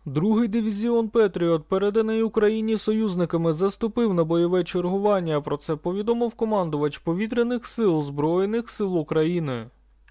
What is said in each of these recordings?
Другий дивізіон «Петріот», переданий Україні союзниками, заступив на бойове чергування. Про це повідомив командувач Повітряних сил Збройних сил України.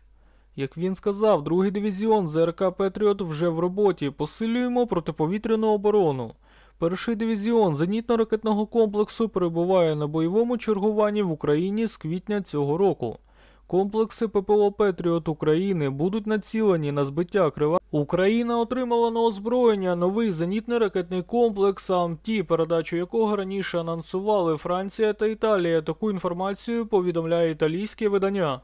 Як він сказав, другий дивізіон ЗРК «Петріот» вже в роботі. Посилюємо протиповітряну оборону. Перший дивізіон зенітно-ракетного комплексу перебуває на бойовому чергуванні в Україні з квітня цього року. Комплекси ППО «Петріот» України будуть націлені на збиття крила. Україна отримала на озброєння новий зенітний ракетний комплекс АМТ, передачу якого раніше анонсували Франція та Італія. Таку інформацію повідомляє італійське видання.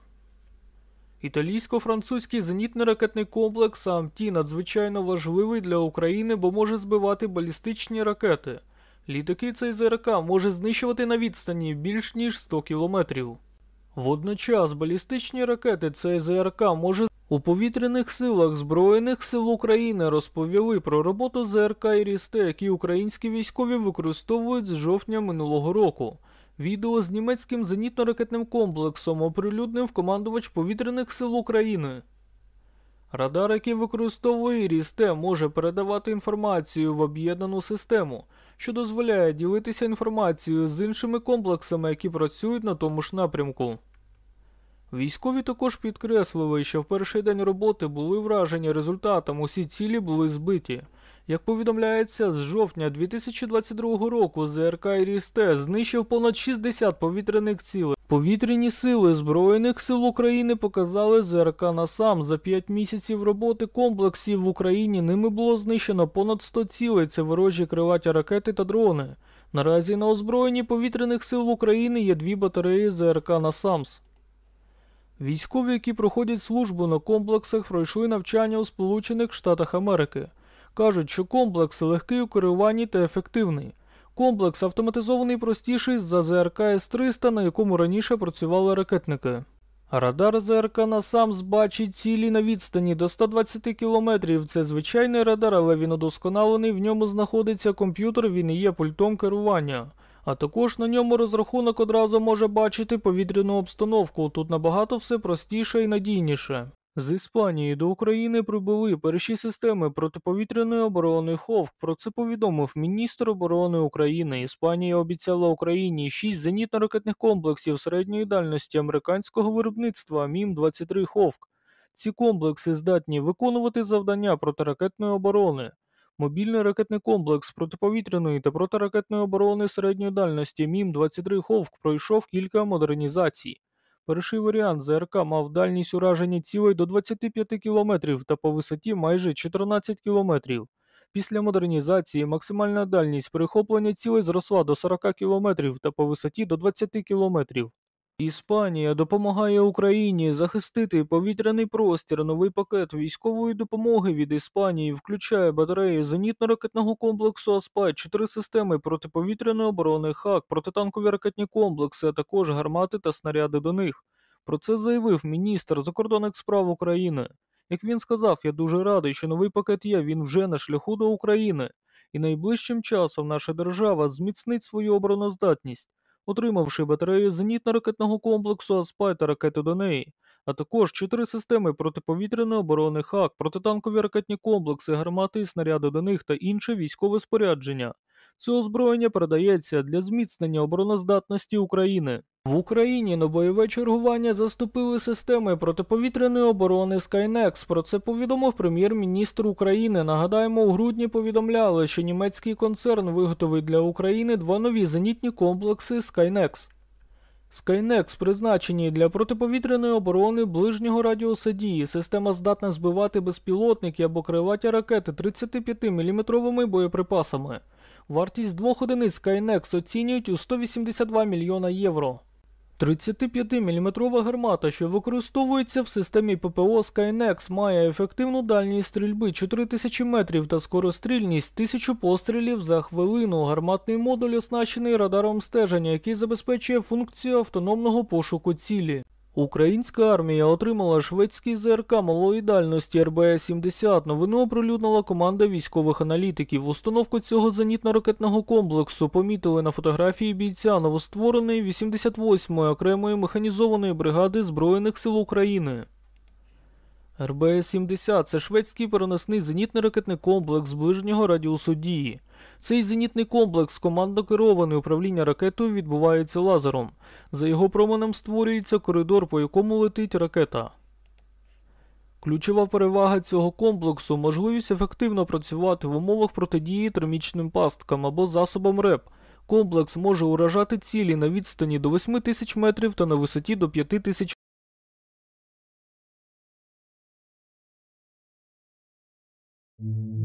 Італійсько-французький зенітний ракетний комплекс АМТ надзвичайно важливий для України, бо може збивати балістичні ракети. Літаки цей ЗРК може знищувати на відстані більш ніж 100 кілометрів. Водночас балістичні ракети цей ЗРК може у повітряних силах Збройних сил України розповіли про роботу ЗРК «Іріс-Т», які українські військові використовують з жовтня минулого року. Відео з німецьким зенітно-ракетним комплексом оприлюднив командувач Повітряних сил України. Радар, який використовує «Іріс-Т», може передавати інформацію в об'єднану систему, що дозволяє ділитися інформацією з іншими комплексами, які працюють на тому ж напрямку. Військові також підкреслили, що в перший день роботи були вражені результатом, усі цілі були збиті. Як повідомляється, з жовтня 2022 року ЗРК «Іріс-Т» знищив понад 60 повітряних цілей. Повітряні сили Збройних сил України показали ЗРК «Насам». За 5 місяців роботи комплексів в Україні ними було знищено понад 100 цілей. Це ворожі крилаті ракети та дрони. Наразі на озброєнні Повітряних сил України є 2 батареї ЗРК «Насамс». Військові, які проходять службу на комплексах, пройшли навчання у Сполучених Штатах Америки. Кажуть, що комплекс легкий у керуванні та ефективний. Комплекс автоматизований простіший за ЗРК С-300, на якому раніше працювали ракетники. Радар ЗРК «Насамс» бачить цілі на відстані до 120 кілометрів. Це звичайний радар, але він удосконалений, в ньому знаходиться комп'ютер, він і є пультом керування. А також на ньому розрахунок одразу може бачити повітряну обстановку. Тут набагато все простіше і надійніше. З Іспанії до України прибули перші системи протиповітряної оборони «Ховк». Про це повідомив міністр оборони України. Іспанія обіцяла Україні 6 зенітно-ракетних комплексів середньої дальності американського виробництва МІМ-23 «Ховк». Ці комплекси здатні виконувати завдання протиракетної оборони. Мобільний ракетний комплекс протиповітряної та протиракетної оборони середньої дальності МІМ-23 «Ховк» пройшов кілька модернізацій. Перший варіант ЗРК мав дальність ураження цілей до 25 км та по висоті майже 14 км. Після модернізації максимальна дальність перехоплення цілей зросла до 40 км та по висоті до 20 км. Іспанія допомагає Україні захистити повітряний простір. Новий пакет військової допомоги від Іспанії включає батареї зенітно-ракетного комплексу «Аспайт», 4 системи протиповітряної оборони «Хак», протитанкові ракетні комплекси, а також гармати та снаряди до них. Про це заявив міністр закордонних справ України. Як він сказав, я дуже радий, що новий пакет є, він вже на шляху до України. І найближчим часом наша держава зміцнить свою обороноздатність, отримавши батарею зенітно-ракетного комплексу «Аспайт» та ракети до неї, а також 4 системи протиповітряної оборони «Хак», протитанкові ракетні комплекси, гармати і снаряди до них та інше військове спорядження. Це озброєння передається для зміцнення обороноздатності України. В Україні на бойове чергування заступили системи протиповітряної оборони Skynex. Про це повідомив прем'єр-міністр України. Нагадаємо, у грудні повідомляли, що німецький концерн виготовить для України 2 нові зенітні комплекси Skynex. Skynex призначені для протиповітряної оборони ближнього радіуса дії. Система здатна збивати безпілотники або крилаті ракети 35-мм боєприпасами. Вартість 2 одиниць Skynex оцінюють у 182 мільйона євро. 35-мм гармата, що використовується в системі ППО Skynex, має ефективну дальність стрільби 4000 метрів та скорострільність 1000 пострілів за хвилину. Гарматний модуль оснащений радаром стеження, який забезпечує функцію автономного пошуку цілі. Українська армія отримала шведський ЗРК малої дальності РБС-70. Новину оприлюднила команда військових аналітиків. Установку цього зенітно-ракетного комплексу помітили на фотографії бійця новоствореної 88-ї окремої механізованої бригади Збройних сил України. РБС-70 – це шведський переносний зенітний ракетний комплекс ближнього радіусу дії. Цей зенітний комплекс командно керований, управління ракетою відбувається лазером. За його променем створюється коридор, по якому летить ракета. Ключова перевага цього комплексу – можливість ефективно працювати в умовах протидії термічним пасткам або засобам РЕП. Комплекс може уражати цілі на відстані до 8000 метрів та на висоті до 5000 метрів.